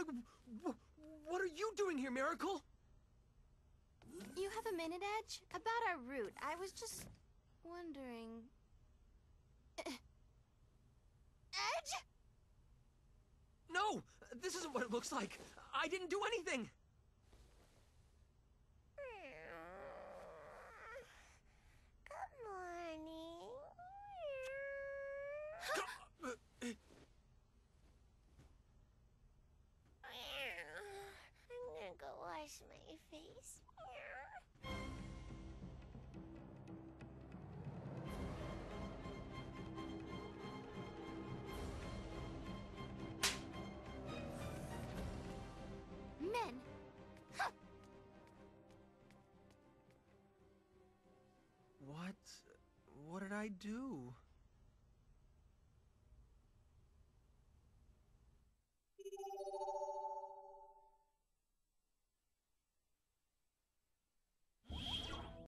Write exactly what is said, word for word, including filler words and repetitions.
What are you doing here, Meracle? You have a minute, Edge? About our route, I was just wondering... Edge? No! This isn't what it looks like! I didn't do anything! Good morning. I'm gonna go wash my face. Men! What? What did I do?